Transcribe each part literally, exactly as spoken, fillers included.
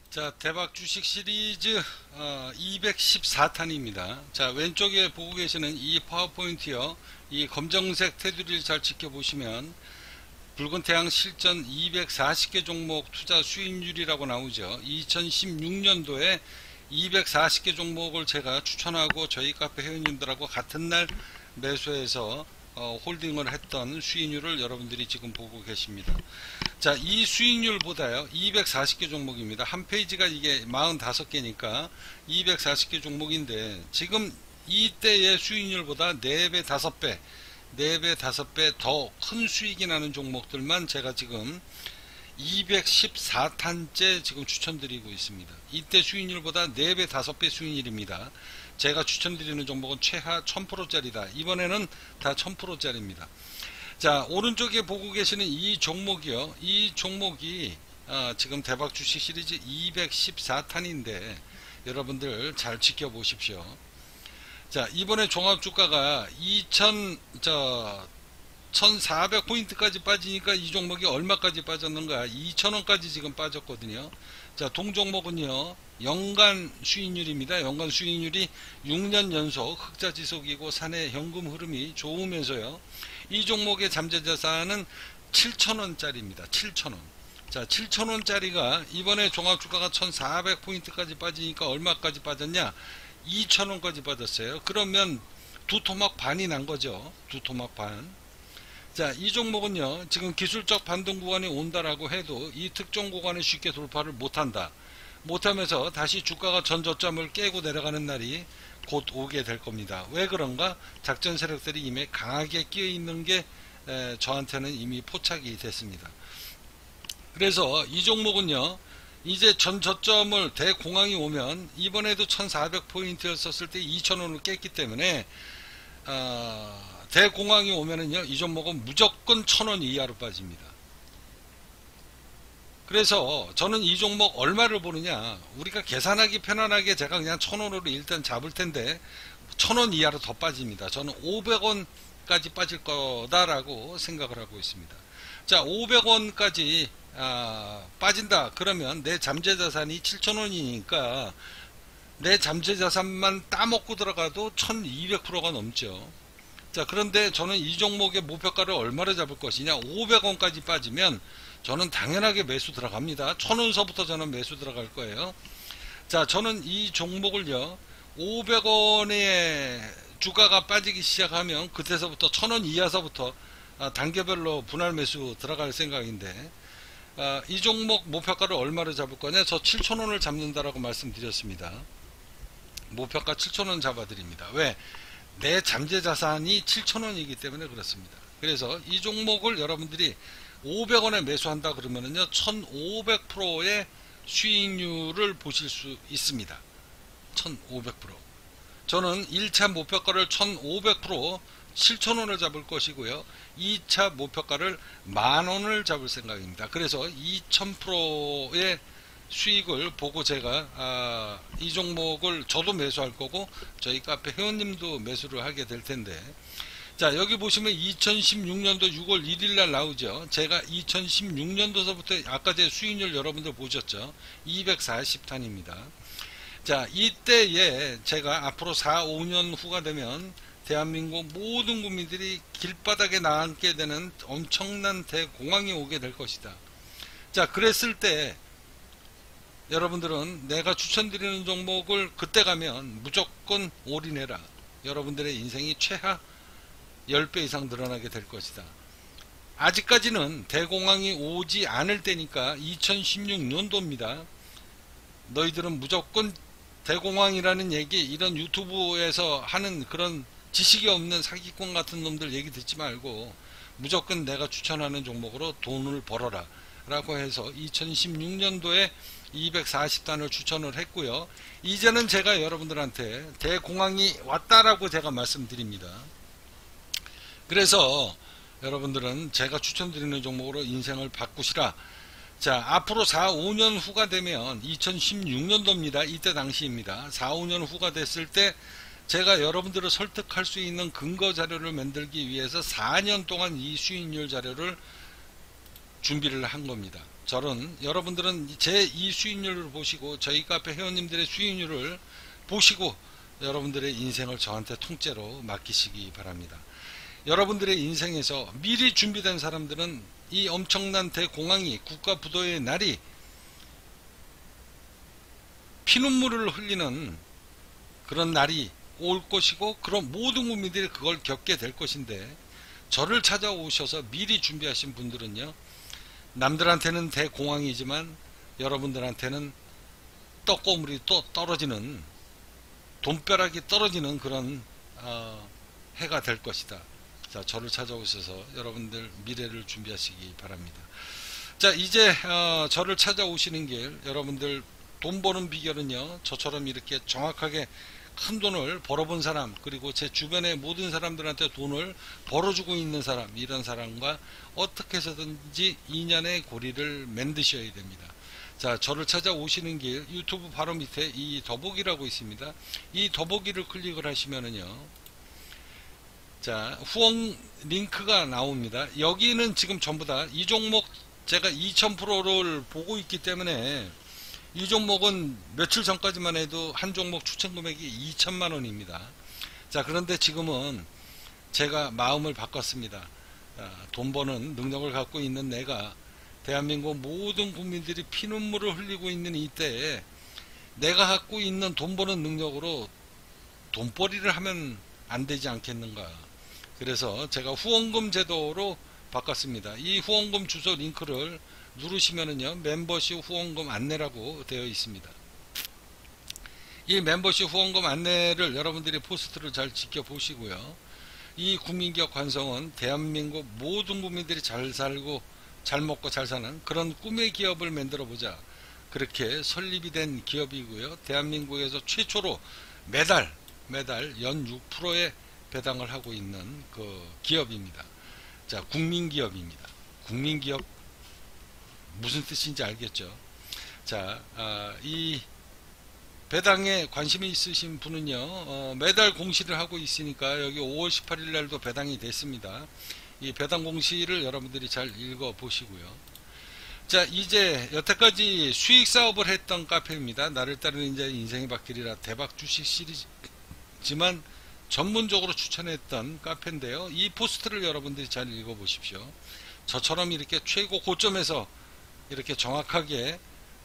자, 대박 주식 시리즈 어, 이백십사 탄입니다. 자, 왼쪽에 보고 계시는 이 파워포인트요. 이 검정색 테두리를 잘 지켜보시면 붉은 태양 실전 이백사십 개 종목 투자 수익률이라고 나오죠. 이천십육 년도에 이백사십 개 종목을 제가 추천하고 저희 카페 회원님들하고 같은 날 매수해서 어, 홀딩을 했던 수익률을 여러분들이 지금 보고 계십니다. 자, 이 수익률보다요, 이백사십 개 종목입니다. 한 페이지가 이게 사십오 개니까 이백사십 개 종목인데, 지금 이때의 수익률보다 네 배, 다섯 배, 네 배, 다섯 배 더 큰 수익이 나는 종목들만 제가 지금 이백십사 탄째 지금 추천드리고 있습니다. 이때 수익률보다 네 배, 다섯 배 수익률입니다. 제가 추천드리는 종목은 최하 천 퍼센트짜리다. 이번에는 다 천 퍼센트짜리입니다. 자, 오른쪽에 보고 계시는 이 종목이요. 이 종목이 어, 지금 대박 주식 시리즈 이백십사 탄인데 여러분들 잘 지켜보십시오. 자, 이번에 종합주가가 이천, 저, 천사백 포인트까지 빠지니까 이 종목이 얼마까지 빠졌는가? 이천 원까지 지금 빠졌거든요. 자, 동종목은요, 연간 수익률입니다. 연간 수익률이 육 년 연속 흑자지속이고 사내 현금 흐름이 좋으면서요, 이 종목의 잠재자산은 칠천 원짜리입니다. 칠천 원. 자, 칠천 원짜리가 이번에 종합주가가 천사백 포인트까지 빠지니까 얼마까지 빠졌냐? 이천 원까지 빠졌어요. 그러면 두 토막 반이 난 거죠. 두 토막 반. 자, 이 종목은요, 지금 기술적 반등 구간이 온다라고 해도 이 특정 구간에 쉽게 돌파를 못한다. 못하면서 다시 주가가 전 저점을 깨고 내려가는 날이 곧 오게 될 겁니다. 왜 그런가? 작전 세력들이 이미 강하게 끼어 있는 게 에, 저한테는 이미 포착이 됐습니다. 그래서 이 종목은요, 이제 전 저점을 대공황이 오면, 이번에도 천사백 포인트였었을 때 이천 원을 깼기 때문에 어, 대공황이 오면은요, 이 종목은 무조건 천 원 이하로 빠집니다. 그래서 저는 이 종목 얼마를 보느냐, 우리가 계산하기 편안하게 제가 그냥 천 원으로 일단 잡을 텐데 천 원 이하로 더 빠집니다. 저는 오백 원까지 빠질 거다라고 생각을 하고 있습니다. 자, 오백 원까지 아, 빠진다 그러면 내 잠재자산이 칠천 원이니까 내 잠재자산만 따먹고 들어가도 천이백 퍼센트가 넘죠. 자, 그런데 저는 이 종목의 목표가를 얼마를 잡을 것이냐, 오백 원까지 빠지면 저는 당연하게 매수 들어갑니다. 천 원서부터 저는 매수 들어갈 거예요. 자, 저는 이 종목을요, 오백 원의 주가가 빠지기 시작하면 그때서부터 천 원 이하서부터 단계별로 분할 매수 들어갈 생각인데, 이 종목 목표가를 얼마를 잡을 거냐, 저 칠천 원을 잡는다라고 말씀드렸습니다. 목표가 칠천 원 잡아드립니다. 왜? 내 잠재자산이 칠천 원이기 때문에 그렇습니다. 그래서 이 종목을 여러분들이 오백 원에 매수한다 그러면은요, 천오백 퍼센트의 수익률을 보실 수 있습니다. 천오백 퍼센트. 저는 일 차 목표가를 천오백 퍼센트 칠천 원을 잡을 것이고요, 이 차 목표가를 만 원을 잡을 생각입니다. 그래서 이천 퍼센트의 수익을 보고 제가 아, 이 종목을 저도 매수할 거고 저희 카페 회원님도 매수를 하게 될 텐데, 자, 여기 보시면 이천십육 년도 유월 일일 날 나오죠. 제가 이천십육 년도서부터 아까 제 수익률 여러분들 보셨죠. 이백사십 탄입니다. 자, 이때에 제가 앞으로 사, 오 년 후가 되면 대한민국 모든 국민들이 길바닥에 나앉게 되는 엄청난 대공황이 오게 될 것이다. 자, 그랬을 때 여러분들은 내가 추천드리는 종목을 그때 가면 무조건 올인해라. 여러분들의 인생이 최하 십 배 이상 늘어나게 될 것이다. 아직까지는 대공황이 오지 않을 때니까 이천십육 년도입니다. 너희들은 무조건 대공황이라는 얘기, 이런 유튜브에서 하는 그런 지식이 없는 사기꾼 같은 놈들 얘기 듣지 말고 무조건 내가 추천하는 종목으로 돈을 벌어라 라고 해서 이천십육 년도에 이백사십 단을 추천을 했고요. 이제는 제가 여러분들한테 대공황이 왔다라고 제가 말씀드립니다. 그래서 여러분들은 제가 추천드리는 종목으로 인생을 바꾸시라. 자, 앞으로 사, 오 년 후가 되면 이천십육 년도입니다. 이때 당시입니다. 사, 오 년 후가 됐을 때 제가 여러분들을 설득할 수 있는 근거 자료를 만들기 위해서 사 년 동안 이 수익률 자료를 준비를 한 겁니다. 절은 여러분들은 제 이 수익률을 보시고 저희 카페 회원님들의 수익률을 보시고 여러분들의 인생을 저한테 통째로 맡기시기 바랍니다. 여러분들의 인생에서 미리 준비된 사람들은 이 엄청난 대공황이 국가부도의 날이 피눈물을 흘리는 그런 날이 올 것이고 그런 모든 국민들이 그걸 겪게 될 것인데 저를 찾아오셔서 미리 준비하신 분들은요, 남들한테는 대공황이지만 여러분들한테는 떡고물이 또 떨어지는, 돈벼락이 떨어지는 그런 어, 해가 될 것이다. 자, 저를 찾아오셔서 여러분들 미래를 준비하시기 바랍니다. 자, 이제 어, 저를 찾아오시는 길, 여러분들 돈 버는 비결은요, 저처럼 이렇게 정확하게 큰 돈을 벌어본 사람, 그리고 제 주변의 모든 사람들한테 돈을 벌어주고 있는 사람, 이런 사람과 어떻게 해서든지 인연의 고리를 만드셔야 됩니다. 자, 저를 찾아오시는 길, 유튜브 바로 밑에 이 더보기라고 있습니다. 이 더보기를 클릭을 하시면은요, 자, 후원 링크가 나옵니다. 여기는 지금 전부 다 이 종목 제가 이천 퍼센트를 보고 있기 때문에, 이 종목은 며칠 전까지만 해도 한 종목 추천 금액이 이천만 원입니다. 자, 그런데 지금은 제가 마음을 바꿨습니다. 아, 돈 버는 능력을 갖고 있는 내가 대한민국 모든 국민들이 피눈물을 흘리고 있는 이때에 내가 갖고 있는 돈 버는 능력으로 돈벌이를 하면 안 되지 않겠는가. 그래서 제가 후원금 제도로 바꿨습니다. 이 후원금 주소 링크를 누르시면은요, 멤버십 후원금 안내라고 되어 있습니다. 이 멤버십 후원금 안내를 여러분들이 포스트를 잘 지켜보시고요. 이 국민기업 관성은 대한민국 모든 국민들이 잘 살고 잘 먹고 잘 사는 그런 꿈의 기업을 만들어 보자, 그렇게 설립이 된 기업이고요. 대한민국에서 최초로 매달 매달 연 육 퍼센트의 배당을 하고 있는 그 기업입니다. 자, 국민기업입니다. 국민기업 무슨 뜻인지 알겠죠? 자, 아, 이 배당에 관심이 있으신 분은요, 어, 매달 공시를 하고 있으니까 여기 오월 십팔일 날도 배당이 됐습니다. 이 배당 공시를 여러분들이 잘 읽어 보시고요. 자, 이제 여태까지 수익 사업을 했던 카페입니다. 나를 따르는 이제 인생의 바퀴리라 대박 주식 시리즈지만 전문적으로 추천했던 카페인데요. 이 포스트를 여러분들이 잘 읽어 보십시오. 저처럼 이렇게 최고 고점에서 이렇게 정확하게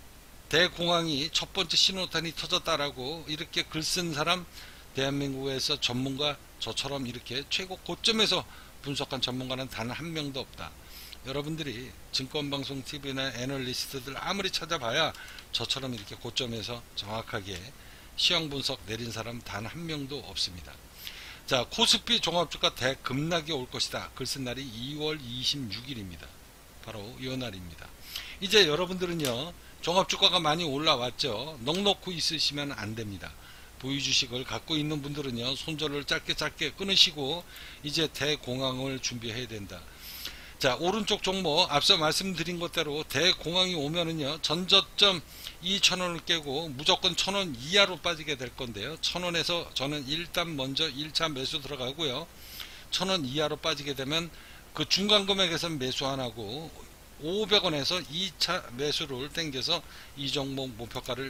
대공황이 첫 번째 신호탄이 터졌다라고 이렇게 글 쓴 사람, 대한민국에서 전문가 저처럼 이렇게 최고 고점에서 분석한 전문가는 단 한 명도 없다. 여러분들이 증권방송 티비나 애널리스트들 아무리 찾아봐야 저처럼 이렇게 고점에서 정확하게 시황 분석 내린 사람 단 한 명도 없습니다. 자, 코스피 종합주가 대급락이 올 것이다. 글 쓴 날이 이월 이십육일입니다. 바로 이 날입니다. 이제 여러분들은요, 종합주가가 많이 올라왔죠. 넉넉히 있으시면 안됩니다. 보유주식을 갖고 있는 분들은요, 손절을 짧게 짧게 끊으시고 이제 대공황을 준비해야 된다. 자, 오른쪽 종목 앞서 말씀드린 것대로 대공황이 오면은요, 전저점 이천 원을 깨고 무조건 천 원 이하로 빠지게 될 건데요. 천 원에서 저는 일단 먼저 일 차 매수 들어가고요. 천 원 이하로 빠지게 되면 그 중간 금액에서 매수 안 하고 오백 원에서 이 차 매수를 땡겨서 이 종목 목표가를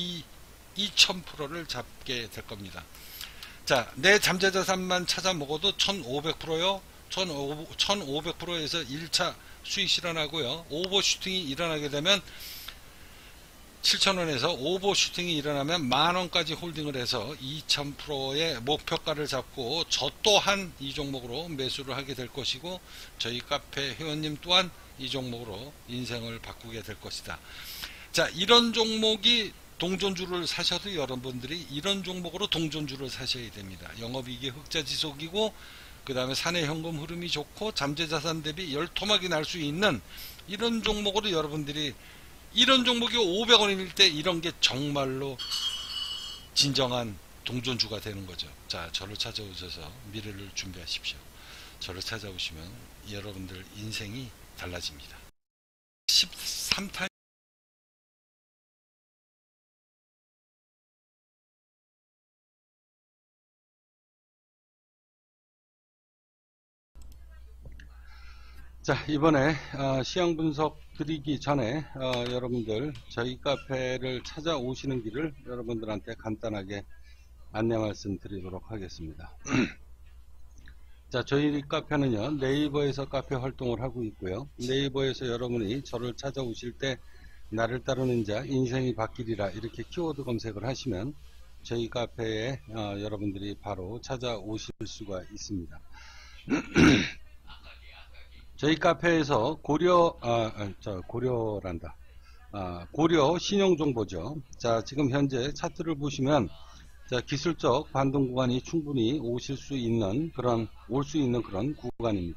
이천 퍼센트를 잡게 될 겁니다. 자, 내 잠재자산만 찾아 먹어도 천오백 퍼센트요. 천오백 퍼센트에서 일 차 수익 실현하고요. 오버슈팅이 일어나게 되면 칠천 원에서 오버슈팅이 일어나면 만원까지 홀딩을 해서 이천 퍼센트의 목표가를 잡고 저 또한 이 종목으로 매수를 하게 될 것이고, 저희 카페 회원님 또한 이 종목으로 인생을 바꾸게 될 것이다. 자, 이런 종목이 동전주를 사셔도 여러분들이 이런 종목으로 동전주를 사셔야 됩니다. 영업이익이 흑자 지속이고, 그 다음에 사내 현금 흐름이 좋고, 잠재자산 대비 열토막이 날 수 있는 이런 종목으로 여러분들이, 이런 종목이 오백 원일 때 이런 게 정말로 진정한 동전주가 되는 거죠. 자, 저를 찾아오셔서 미래를 준비하십시오. 저를 찾아오시면 여러분들 인생이 달라집니다. 십삼 탄 자, 이번에 어, 시황 분석 드리기 전에 어, 여러분들 저희 카페를 찾아오시는 길을 여러분들한테 간단하게 안내 말씀 드리도록 하겠습니다. 자, 저희 카페는요, 네이버에서 카페 활동을 하고 있고요. 네이버에서 여러분이 저를 찾아오실 때 나를 따르는 자 인생이 바뀌리라 이렇게 키워드 검색을 하시면 저희 카페에 어, 여러분들이 바로 찾아오실 수가 있습니다. 저희 카페에서 고려 아, 아, 저 고려란다 아, 고려 신용정보죠. 자, 지금 현재 차트를 보시면 자, 기술적 반등 구간이 충분히 오실 수 있는 그런 올 수 있는 그런 구간입니다.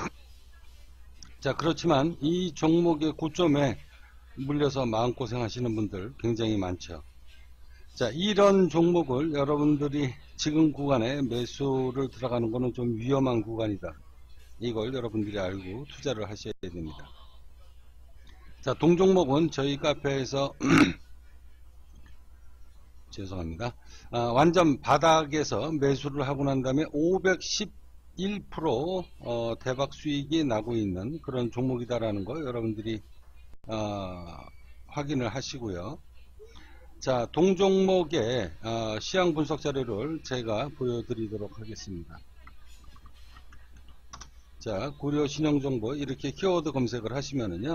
자, 그렇지만 이 종목의 고점에 물려서 마음고생 하시는 분들 굉장히 많죠. 자, 이런 종목을 여러분들이 지금 구간에 매수를 들어가는 것은 좀 위험한 구간이다. 이걸 여러분들이 알고 투자를 하셔야 됩니다. 자, 동종목은 저희 카페에서 죄송합니다. 아, 완전 바닥에서 매수를 하고 난 다음에 오백십일 퍼센트 어, 대박 수익이 나고 있는 그런 종목이다라는 거 여러분들이 어, 확인을 하시고요. 자, 동종목의 어, 시향 분석 자료를 제가 보여드리도록 하겠습니다. 자, 고려 신용정보 이렇게 키워드 검색을 하시면은요.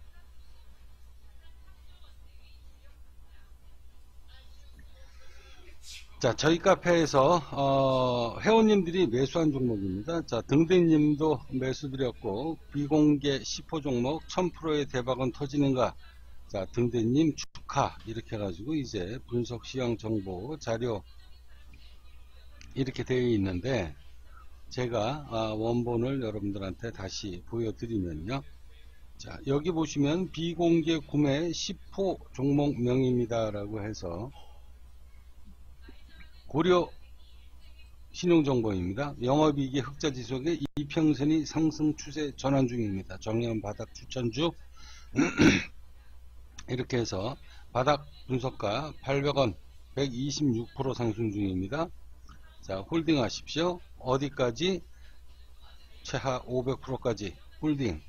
자, 저희 카페에서 어, 회원님들이 매수한 종목입니다. 자, 등대님도 매수 드렸고 비공개 십 호 종목 천 퍼센트의 대박은 터지는가. 자, 등대님 축하 이렇게 해가지고 이제 분석 시황 정보 자료 이렇게 되어 있는데 제가 어, 원본을 여러분들한테 다시 보여드리면요. 자, 여기 보시면 비공개 구매 십 호 종목명입니다 라고 해서 고려 신용정보입니다. 영업이익의 흑자지속의 이평선이 상승 추세 전환 중입니다. 정면 바닥 추천주 이렇게 해서 바닥 분석가 팔백 원 백이십육 퍼센트 상승 중입니다. 자, 홀딩 하십시오. 어디까지? 최하 오백 퍼센트까지 홀딩.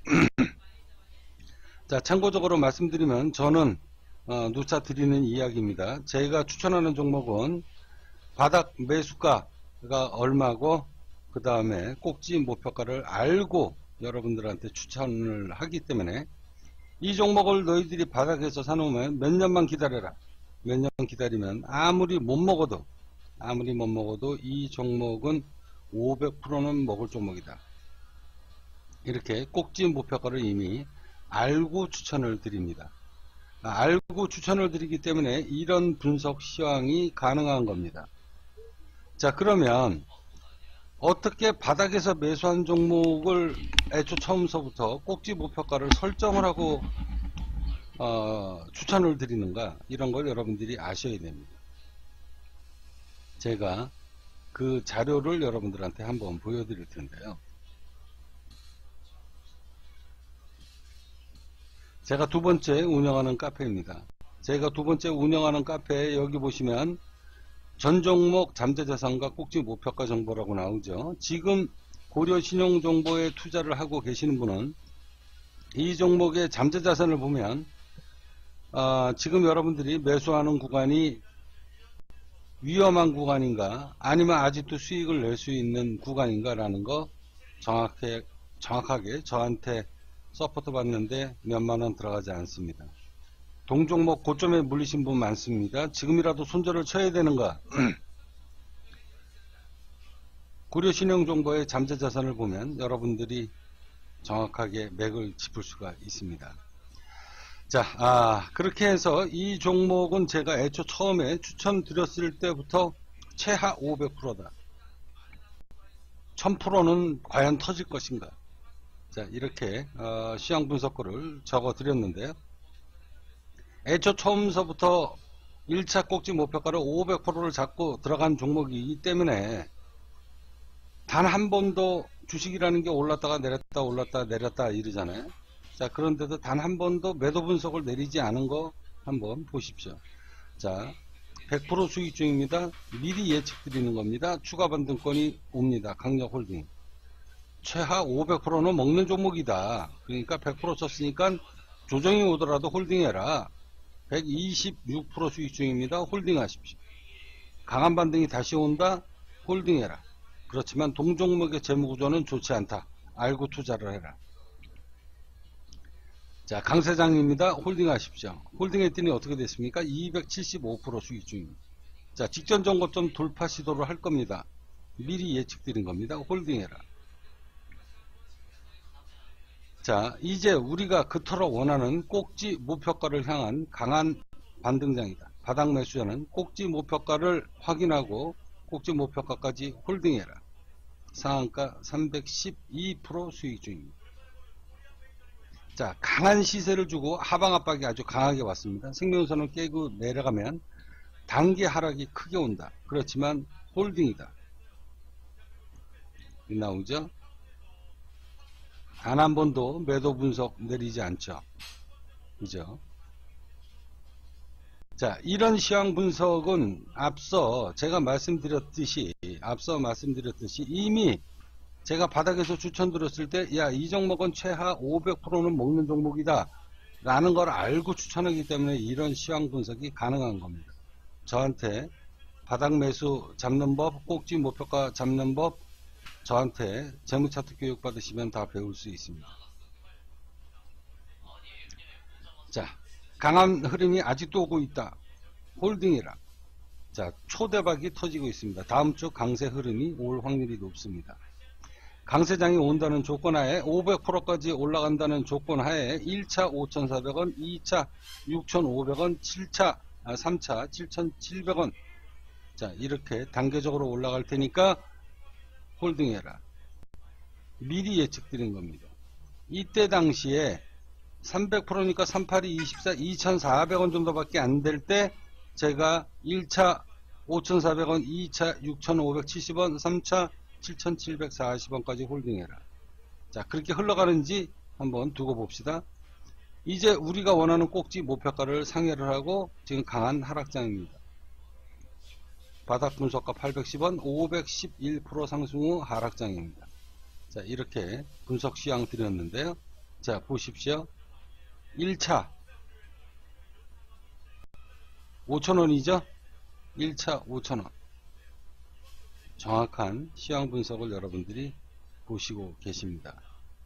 자, 참고적으로 말씀드리면 저는 어, 누차 드리는 이야기입니다. 제가 추천하는 종목은 바닥 매수가가 얼마고 그 다음에 꼭지 목표가를 알고 여러분들한테 추천을 하기 때문에 이 종목을 너희들이 바닥에서 사놓으면 몇 년만 기다려라. 몇 년 기다리면 아무리 못 먹어도 아무리 못 먹어도 이 종목은 오백 퍼센트는 먹을 종목이다. 이렇게 꼭지 목표가를 이미 알고 추천을 드립니다. 알고 추천을 드리기 때문에 이런 분석 시황이 가능한 겁니다. 자, 그러면 어떻게 바닥에서 매수한 종목을 애초 처음서부터 꼭지 목표가를 설정을 하고 어, 추천을 드리는가, 이런 걸 여러분들이 아셔야 됩니다. 제가 그 자료를 여러분들한테 한번 보여드릴 텐데요. 제가 두 번째 운영하는 카페입니다. 제가 두 번째 운영하는 카페에 여기 보시면 전 종목 잠재자산과 꼭지 목표가 정보라고 나오죠. 지금 고려 신용정보에 투자를 하고 계시는 분은 이 종목의 잠재자산을 보면 어, 지금 여러분들이 매수하는 구간이 위험한 구간인가 아니면 아직도 수익을 낼 수 있는 구간인가 라는 거 정확하게, 정확하게 저한테 서포트 받는데 몇만원 들어가지 않습니다. 동종목 고점에 물리신 분 많습니다. 지금이라도 손절을 쳐야 되는가? 고려신용정보의 잠재자산을 보면 여러분들이 정확하게 맥을 짚을 수가 있습니다. 자, 아, 그렇게 해서 이 종목은 제가 애초 처음에 추천드렸을 때부터 최하 오백 퍼센트다. 천 퍼센트는 과연 터질 것인가? 자, 이렇게 어, 시황 분석글을 적어 드렸는데요. 애초 처음서부터 일 차 꼭지 목표가를 오백 퍼센트를 잡고 들어간 종목이기 때문에 단 한 번도 주식이라는 게 올랐다가 내렸다 올랐다 내렸다 이러잖아요. 자, 그런데도 단 한 번도 매도 분석을 내리지 않은 거 한번 보십시오. 자, 백 퍼센트 수익 중입니다. 미리 예측 드리는 겁니다. 추가 반등권이 옵니다. 강력홀딩. 최하 오백 퍼센트는 먹는 종목이다. 그러니까 백 퍼센트 쳤으니까 조정이 오더라도 홀딩해라. 백이십육 퍼센트 수익 중입니다. 홀딩하십시오. 강한 반등이 다시 온다. 홀딩해라. 그렇지만 동종목의 재무구조는 좋지 않다. 알고 투자를 해라. 자, 강세장입니다. 홀딩하십시오. 홀딩했더니 어떻게 됐습니까? 이백칠십오 퍼센트 수익 중입니다. 자, 직전 정고점 돌파 시도를 할 겁니다. 미리 예측드린 겁니다. 홀딩해라. 자, 이제 우리가 그토록 원하는 꼭지 목표가를 향한 강한 반등장이다. 바닥 매수자는 꼭지 목표가를 확인하고 꼭지 목표가까지 홀딩해라. 상한가 삼백십이 퍼센트 수익 중입니다. 자, 강한 시세를 주고 하방 압박이 아주 강하게 왔습니다. 생명선을 깨고 내려가면 단기 하락이 크게 온다. 그렇지만 홀딩이다. 나오죠? 단 한 번도 매도 분석 내리지 않죠. 그죠? 자, 이런 시황 분석은 앞서 제가 말씀드렸듯이, 앞서 말씀드렸듯이 이미 제가 바닥에서 추천드렸을 때, 야, 이 종목은 최하 오백 퍼센트는 먹는 종목이다. 라는 걸 알고 추천하기 때문에 이런 시황 분석이 가능한 겁니다. 저한테 바닥 매수 잡는 법, 꼭지 목표가 잡는 법, 저한테 재무차트 교육 받으시면 다 배울 수 있습니다. 자, 강한 흐름이 아직도 오고 있다. 홀딩이라. 자, 초대박이 터지고 있습니다. 다음 주 강세 흐름이 올 확률이 높습니다. 강세장이 온다는 조건 하에 오백 퍼센트까지 올라간다는 조건 하에 일 차 오천사백 원, 이 차 육천오백 원, 칠 차, 아, 삼 차 칠천칠백 원. 자, 이렇게 단계적으로 올라갈 테니까 홀딩해라. 미리 예측드린 겁니다. 이때 당시에 삼백 퍼센트니까 삼팔이 이십사, 이천사백 원 정도밖에 안 될 때 제가 일 차 오천사백 원, 이 차 육천오백칠십 원, 삼 차 칠천칠백사십 원까지 홀딩해라. 자, 그렇게 흘러가는지 한번 두고 봅시다. 이제 우리가 원하는 꼭지 목표가를 상회를 하고 지금 강한 하락장입니다. 바닥 분석가 팔백십 원, 오백십일 퍼센트 상승 후 하락장입니다. 자, 이렇게 분석 시황 드렸는데요. 자, 보십시오. 일 차 오천 원이죠? 일 차 오천 원. 정확한 시황 분석을 여러분들이 보시고 계십니다.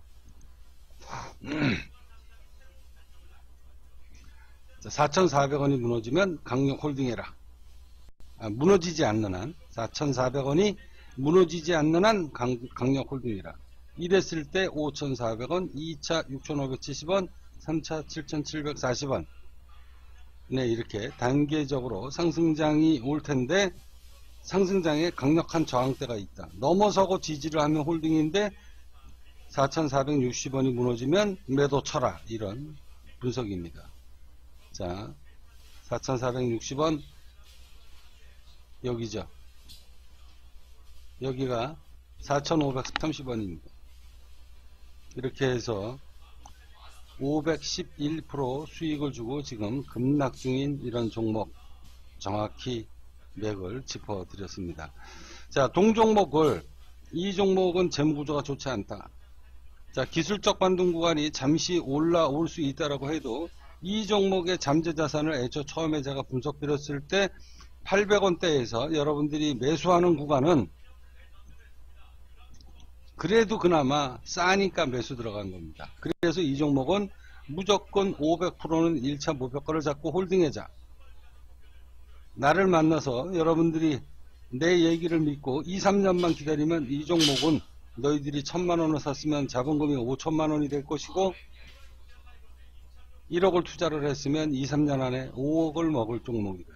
자, 사천사백 원이 무너지면 강력 홀딩해라. 아, 무너지지 않는 한, 사천사백 원이 무너지지 않는 한 강, 강력 홀딩이라. 이랬을 때 오천사백 원, 이 차 육천오백칠십 원, 삼 차 칠천칠백사십 원. 네, 이렇게 단계적으로 상승장이 올 텐데 상승장에 강력한 저항대가 있다. 넘어서고 지지를 하면 홀딩인데 사천사백육십 원이 무너지면 매도 쳐라. 이런 분석입니다. 자, 사천사백육십 원 여기죠. 여기가 사천오백삼십 원입니다. 이렇게 해서 오백십일 퍼센트 수익을 주고 지금 급락 중인 이런 종목 정확히 맥을 짚어 드렸습니다. 자, 동종목을, 이 종목은 재무구조가 좋지 않다. 자, 기술적 반등 구간이 잠시 올라올 수 있다라고 해도 이 종목의 잠재자산을 애초 처음에 제가 분석 드렸을 때 팔백 원대에서 여러분들이 매수하는 구간은 그래도 그나마 싸니까 매수 들어간 겁니다. 그래서 이 종목은 무조건 오백 퍼센트는 일 차 목표가를 잡고 홀딩해자. 나를 만나서 여러분들이 내 얘기를 믿고 이, 삼 년만 기다리면 이 종목은 너희들이 천만 원을 샀으면 자본금이 오천만 원이 될 것이고 일억을 투자를 했으면 이, 삼 년 안에 오억을 먹을 종목이다.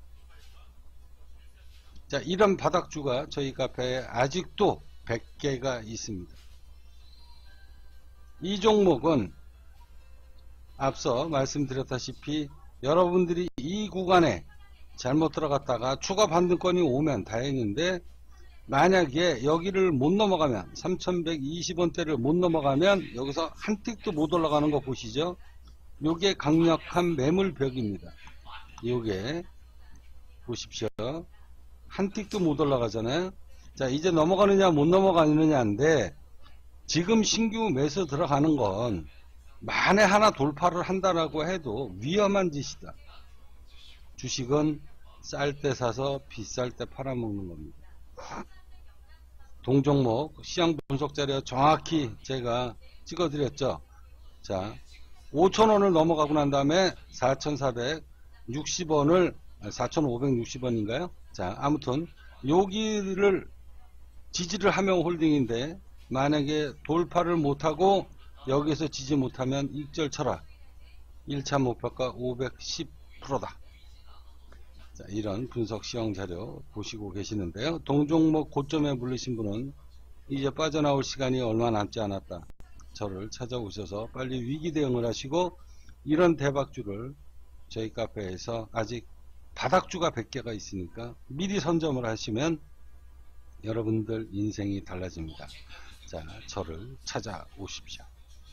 자, 이런 바닥주가 저희 카페에 아직도 백 개가 있습니다. 이 종목은 앞서 말씀드렸다시피 여러분들이 이 구간에 잘못 들어갔다가 추가 반등권이 오면 다행인데 만약에 여기를 못 넘어가면 삼천백이십 원대를 못 넘어가면 여기서 한 틱도 못 올라가는 거 보시죠. 요게 강력한 매물벽입니다. 요게 보십시오. 한 틱도 못 올라가잖아요. 자, 이제 넘어가느냐 못 넘어가느냐인데 지금 신규 매수 들어가는 건 만에 하나 돌파를 한다라고 해도 위험한 짓이다. 주식은 쌀 때 사서 비쌀 때 팔아먹는 겁니다. 동종목 시장 분석 자료 정확히 제가 찍어드렸죠. 자, 오천 원을 넘어가고 난 다음에 사천사백육십 원을 사천오백육십 원인가요? 자, 아무튼 여기를 지지를 하면 홀딩인데 만약에 돌파를 못하고 여기서 지지 못하면 익절 철학 일 차 목표가 오백십 퍼센트다. 자, 이런 분석 시황 자료 보시고 계시는데요. 동종목 고점에 물리신 분은 이제 빠져나올 시간이 얼마 남지 않았다. 저를 찾아오셔서 빨리 위기 대응을 하시고 이런 대박주를 저희 카페에서 아직 바닥주가 백 개가 있으니까 미리 선점을 하시면 여러분들 인생이 달라집니다. 자, 저를 찾아오십시오.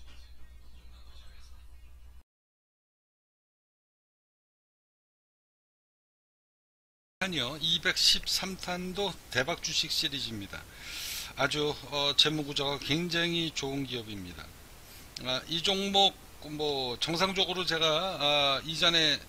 이백십삼 탄도 대박 주식 시리즈입니다. 아주 어, 재무구조가 굉장히 좋은 기업입니다. 아, 이 종목 뭐 정상적으로 제가 아, 이전에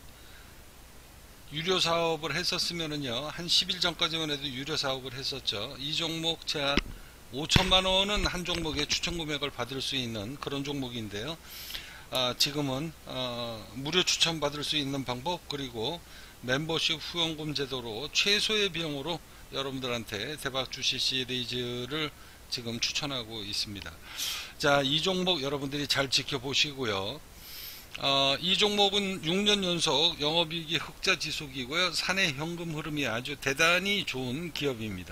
유료 사업을 했었으면은요 한 십 일 전까지만 해도 유료 사업을 했었죠. 이 종목 제가 오천만 원은 한 종목에 추천 금액을 받을 수 있는 그런 종목인데요. 아, 지금은 어, 무료 추천 받을 수 있는 방법, 그리고 멤버십 후원금 제도로 최소의 비용으로 여러분들한테 대박 주식 시리즈를 지금 추천하고 있습니다. 자, 이 종목 여러분들이 잘 지켜보시고요. 어, 이 종목은 육 년 연속 영업이익이 흑자 지속이고요. 사내 현금 흐름이 아주 대단히 좋은 기업입니다.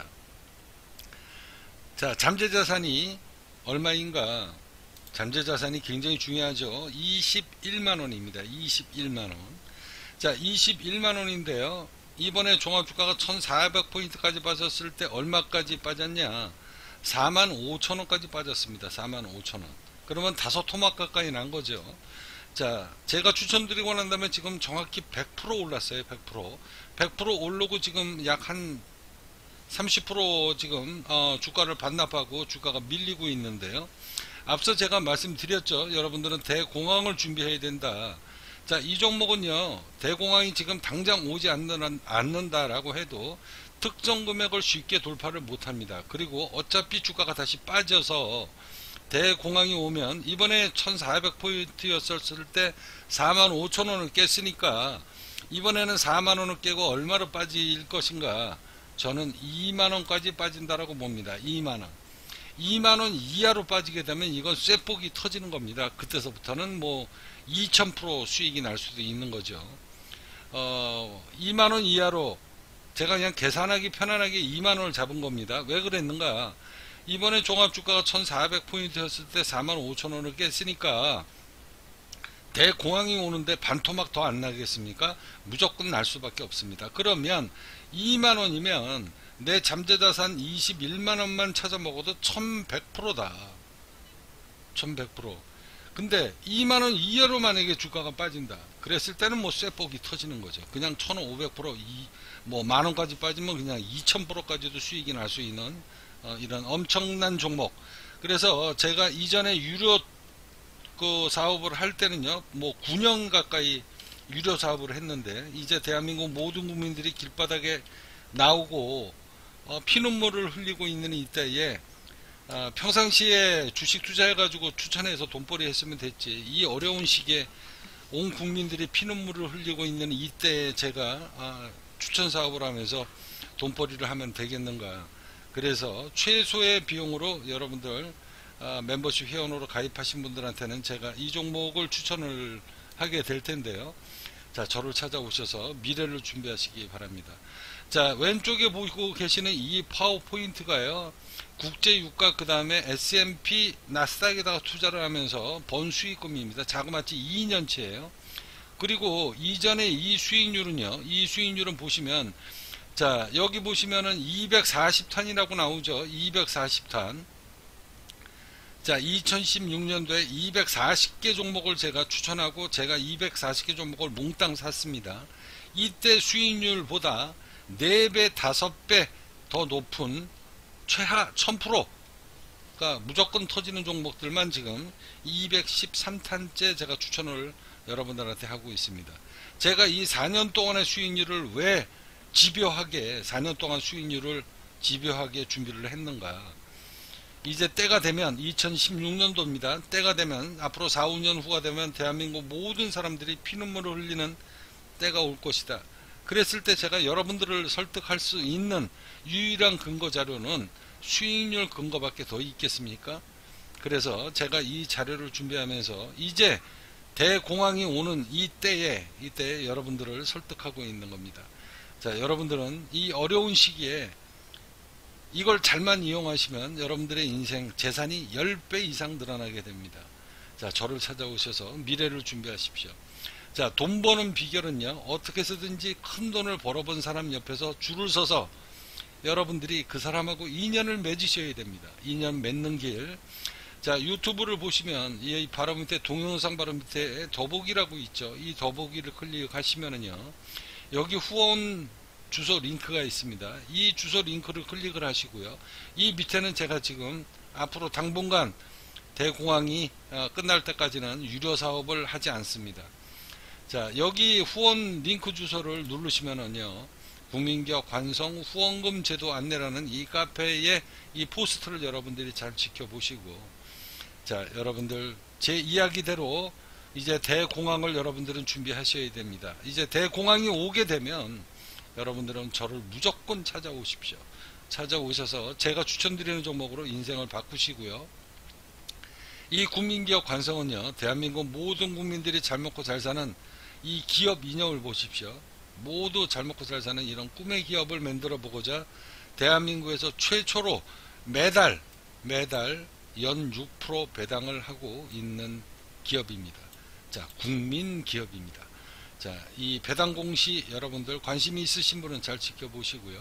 자, 잠재자산이 얼마인가? 잠재자산이 굉장히 중요하죠. 이십일만 원입니다. 이십일만 원. 자, 이십일만 원인데요. 이번에 종합주가가 천사백 포인트까지 빠졌을 때 얼마까지 빠졌냐? 사만 오천 원까지 빠졌습니다. 사만 오천 원. 그러면 다섯 토막 가까이 난 거죠. 자, 제가 추천드리고 난 다음에 지금 정확히 백 퍼센트 올랐어요. 백 퍼센트. 백 퍼센트 오르고 지금 약 한 삼십 퍼센트 지금 어, 주가를 반납하고 주가가 밀리고 있는데요. 앞서 제가 말씀드렸죠. 여러분들은 대공황을 준비해야 된다. 자, 이 종목은요, 대공황이 지금 당장 오지 않는, 않는다라고 해도 특정 금액을 쉽게 돌파를 못합니다. 그리고 어차피 주가가 다시 빠져서 대공황이 오면 이번에 천사백 포인트였을 때 사만 오천 원을 깼으니까 이번에는 사만 원을 깨고 얼마로 빠질 것인가? 저는 이만 원까지 빠진다라고 봅니다. 이만 원. 이만 원 이하로 빠지게 되면 이건 쇠폭이 터지는 겁니다. 그때서부터는 뭐 이천 퍼센트 수익이 날 수도 있는 거죠. 어, 이만 원 이하로 제가 그냥 계산하기 편안하게 이만 원을 잡은 겁니다. 왜 그랬는가? 이번에 종합주가가 천사백 포인트였을 때 사만 오천 원을 깼으니까 대공황이 오는데 반토막 더 안 나겠습니까? 무조건 날 수밖에 없습니다. 그러면 이만 원이면 내 잠재자산 이십일만 원만 찾아 먹어도 천백 퍼센트다. 천백 퍼센트. 근데 이만 원 이하로 만약에 주가가 빠진다. 그랬을 때는 뭐 쇠폭이 터지는 거죠. 그냥 천오백 퍼센트, 뭐 만 원까지 빠지면 그냥 이천 퍼센트까지도 수익이 날 수 있는 어, 이런 엄청난 종목. 그래서 제가 이전에 유료 그 사업을 할 때는요, 뭐 구 년 가까이 유료 사업을 했는데 이제 대한민국 모든 국민들이 길바닥에 나오고 어, 피눈물을 흘리고 있는 이때에 어, 평상시에 주식 투자해가지고 추천해서 돈벌이 했으면 됐지. 이 어려운 시기에 온 국민들이 피눈물을 흘리고 있는 이때에 제가 어, 추천 사업을 하면서 돈벌이를 하면 되겠는가. 그래서 최소의 비용으로 여러분들 어, 멤버십 회원으로 가입하신 분들한테는 제가 이 종목을 추천을 하게 될 텐데요. 자, 저를 찾아오셔서 미래를 준비하시기 바랍니다. 자, 왼쪽에 보고 계시는 이 파워포인트가요, 국제유가 그 다음에 에스 앤 피 나스닥에다가 투자를 하면서 번 수익금입니다. 자그마치 이 년치예요. 그리고 이전에 이 수익률은요, 이 수익률은 보시면, 자, 여기 보시면은 이백사십 탄이라고 나오죠. 이백사십 탄. 자, 이천십육 년도에 이백사십 개 종목을 제가 추천하고 제가 이백사십 개 종목을 몽땅 샀습니다. 이때 수익률보다 네 배, 다섯 배 더 높은 최하 천 퍼센트, 그러니까 무조건 터지는 종목들만 지금 이백십삼 탄째 제가 추천을 여러분들한테 하고 있습니다. 제가 이 사 년 동안의 수익률을 왜 집요하게 사 년 동안 수익률을 집요하게 준비를 했는가. 이제 때가 되면 이천십육 년도입니다. 때가 되면 앞으로 사, 오 년 후가 되면 대한민국 모든 사람들이 피눈물을 흘리는 때가 올 것이다. 그랬을 때 제가 여러분들을 설득할 수 있는 유일한 근거 자료는 수익률 근거밖에 더 있겠습니까? 그래서 제가 이 자료를 준비하면서 이제 대공황이 오는 이 때에 이때 여러분들을 설득하고 있는 겁니다. 자, 여러분들은 이 어려운 시기에 이걸 잘만 이용하시면 여러분들의 인생 재산이 십 배 이상 늘어나게 됩니다. 자, 저를 찾아오셔서 미래를 준비하십시오. 자, 돈 버는 비결은요, 어떻게 해서든지 큰 돈을 벌어본 사람 옆에서 줄을 서서 여러분들이 그 사람하고 인연을 맺으셔야 됩니다. 인연 맺는 길. 자, 유튜브를 보시면 이 바로 밑에 동영상 바로 밑에 더보기라고 있죠. 이 더보기를 클릭하시면은요, 여기 후원 주소 링크가 있습니다. 이 주소 링크를 클릭을 하시고요. 이 밑에는 제가 지금 앞으로 당분간 대공황이 끝날 때까지는 유료 사업을 하지 않습니다. 자, 여기 후원 링크 주소를 누르시면은요, 국민기업 관성 후원금 제도 안내라는 이 카페의 이 포스트를 여러분들이 잘 지켜보시고, 자, 여러분들 제 이야기대로 이제 대공황을 여러분들은 준비하셔야 됩니다. 이제 대공황이 오게 되면 여러분들은 저를 무조건 찾아오십시오. 찾아오셔서 제가 추천드리는 종목으로 인생을 바꾸시고요. 이 국민기업 관성은요, 대한민국 모든 국민들이 잘 먹고 잘 사는 이 기업 이념을 보십시오. 모두 잘 먹고 잘 사는 이런 꿈의 기업을 만들어 보고자 대한민국에서 최초로 매달 매달 연 육 퍼센트 배당을 하고 있는 기업입니다. 자, 국민 기업입니다. 자, 이 배당 공시 여러분들 관심이 있으신 분은 잘 지켜보시고요.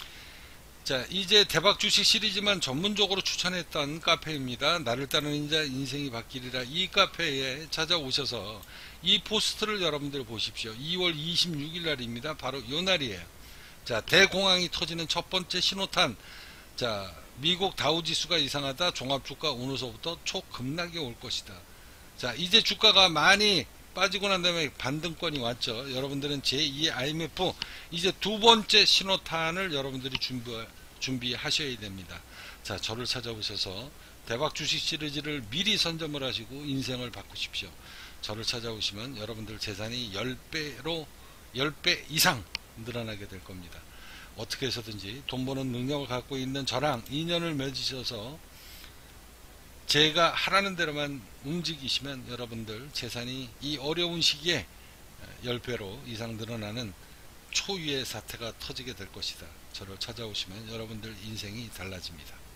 자, 이제 대박 주식 시리즈만 전문적으로 추천했던 카페입니다. 나를 따르는 자 인생이 바뀌리라. 이 카페에 찾아오셔서 이 포스트를 여러분들 보십시오. 이월 이십육일 날입니다. 바로 요 날이에요. 자, 대공황이 터지는 첫 번째 신호탄. 자, 미국 다우지수가 이상하다. 종합주가 오늘서부터 초급락이 올 것이다. 자, 이제 주가가 많이 빠지고 난 다음에 반등권이 왔죠. 여러분들은 제이 아이엠에프 이제 두 번째 신호탄을 여러분들이 준비, 준비하셔야 됩니다. 자, 저를 찾아오셔서 대박 주식 시리즈를 미리 선점을 하시고 인생을 바꾸십시오. 저를 찾아오시면 여러분들 재산이 십 배로 십 배 이상 늘어나게 될 겁니다. 어떻게 해서든지 돈 버는 능력을 갖고 있는 저랑 인연을 맺으셔서 제가 하라는 대로만 움직이시면 여러분들 재산이 이 어려운 시기에 십 배로 이상 늘어나는 초유의 사태가 터지게 될 것이다. 저를 찾아오시면 여러분들 인생이 달라집니다.